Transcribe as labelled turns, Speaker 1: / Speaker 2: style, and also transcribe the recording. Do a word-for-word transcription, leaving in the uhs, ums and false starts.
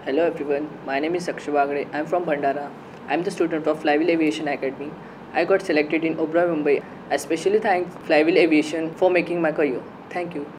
Speaker 1: Hello everyone, my name is Akshay Bagre. I'm from Bhandara. I'm the student of Flywheel Aviation Academy. I got selected in Oberoi Mumbai. I especially thank Flywheel Aviation for making my career. Thank you.